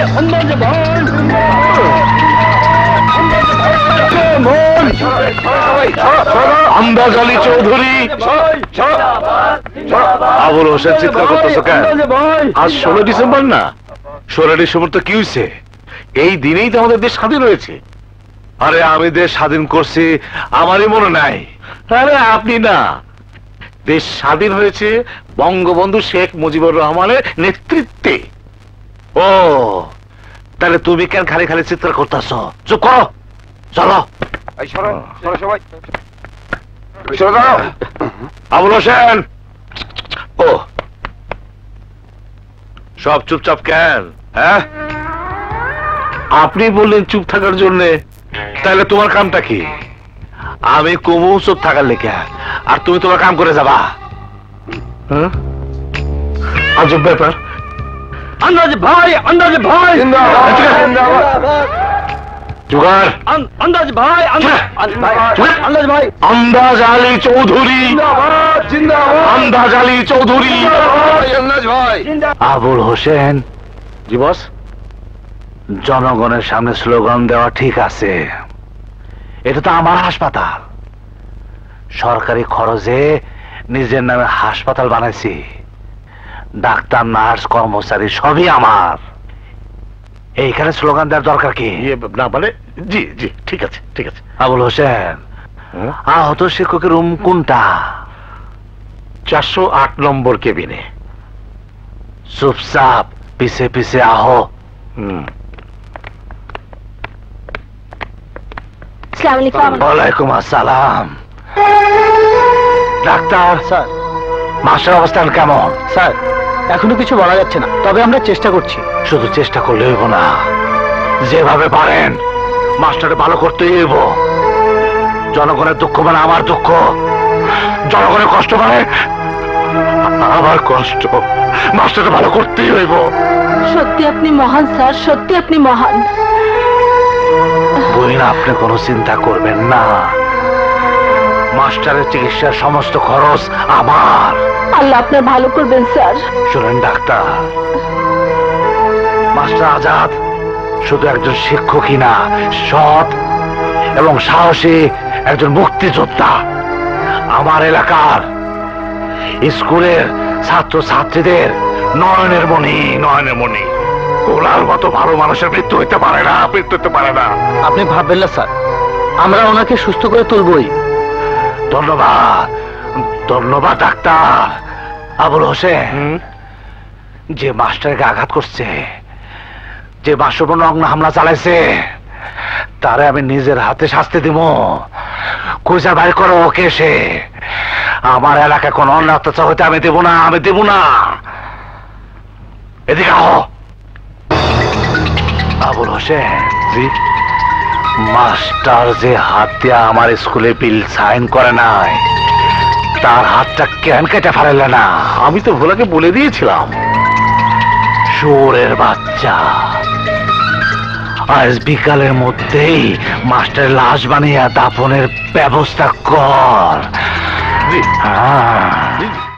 আমদাজ আলী চৌধুরী। আবুল হোসেন চিৎকার করতেছো কেন? আজ 16 ডিসেম্বর না? 16 ডিসেম্বর তো কি হয়েছে? এই দিনেই তো আমাদের দেশ স্বাধীন হয়েছে। আরে আমি দেশ স্বাধীন করছি আমারই মনে নাই। আরে আপনি না, দেশ স্বাধীন হয়েছে বঙ্গবন্ধু শেখ মুজিবুর রহমানের নেতৃত্বে। ও তাহলে তুমি কেন খালি খালি চিৎকার করতেছ? চুপ করো, চলো। আবুল হোসেন, ও সব চুপচাপ কেন? হ্যাঁ, আপনি বললেন চুপ থাকার জন্য, তাহলে তোমার কামটা কি? আমি কমু চুপ থাকার লেখা, আর তুমি তোমার কাম করে যাবা? আজব ব্যাপার। আন্দাজ ভাই, আন্দাজ ভাই, জুগার, আন্দাজ ভাই, আন্দাজ ভাই, আন্দাজ আলী চৌধুরী, আন্দাজ আলী চৌধুরী, আবুল হোসেন। জি বস। জনগণের সামনে স্লোগান দেওয়া ঠিক আছে, এটা তো আমার হাসপাতাল, সরকারি খরচে নিজের নামে হাসপাতাল বানাইছি, ডাক্তার নার্স কর্মচারী সবই আমার। এইখানে স্লোগান দেওয়ার দরকার কি? না মানে জি জি ঠিক আছে ঠিক আছে। আবুল হোসেন, আহত শিক্ষকের রুম কোনটা? 408 নম্বর কেবিনে। চুপচাপ পিছে পিছে আহো। ওয়ালাইকুম আসসালাম। ডাক্তার স্যার, মাস্টার অবস্থান কেমন? স্যার এখনো কিছু বলা যাচ্ছে না, তবে আমরা চেষ্টা করছি। শুধু চেষ্টা করলে হইব না, যেভাবে পারেন মাস্টারে ভালো করতেই হইব। জনগণের দুঃখ মানে আমার দুঃখ, জনগণের কষ্ট মানে আমার কষ্ট, মাস্টারে ভালো করতেই হইব। সত্যি আপনি মহান স্যার, সত্যি আপনি মহান। বইন, আপনি কোনো চিন্তা করবেন না, মাস্টারের চিকিৎসার সমস্ত খরচ আমার। আল্লাহ আপনার ভালো করবেন স্যার। শুনেন ডাক্তার, মাস্টার আজাদ শুধু একজন শিক্ষকই না, সৎ এবং সাহসী একজন মুক্তিযোদ্ধা। আমার এলাকার স্কুলের ছাত্র ছাত্রীদের নয়নের মণি, নয়নের মণি। ওনার মতো ভালো মানুষের মৃত্যু হইতে পারে না, মৃত্যু হতে পারে না। আপনি ভাববেন না স্যার, আমরা ওনাকে সুস্থ করে তুলবই। ধন্যবাদ, ধন্যবাদ ডাক্তার। আবুল হোসেন, যে মাস্টারকে আঘাত করছে, যে বাসবন অগ্ন হামলা চালাইছে, তারে আমি নিজের হাতে শাস্তি দিব। খুঁজে বাইর করো ওকে। সে আমার এলাকায় কোন অন্য অত্যাচার হইতে আমি দেব না, আমি দেব না। এদিকে আহ। আবুল হোসেন, মাস্টার যে হাত দিয়ে আমার স্কুলে বিল সাইন করে নাই, তার হাতটা কেন কেটে ফেলে না? আমি তো ভোলাকে বলে দিয়েছিলাম। চোরের বাচ্চা, আজ বিকালের মধ্যেই মাস্টারের লাশ বানিয়ে দাফনের ব্যবস্থা কর। হ্যাঁ।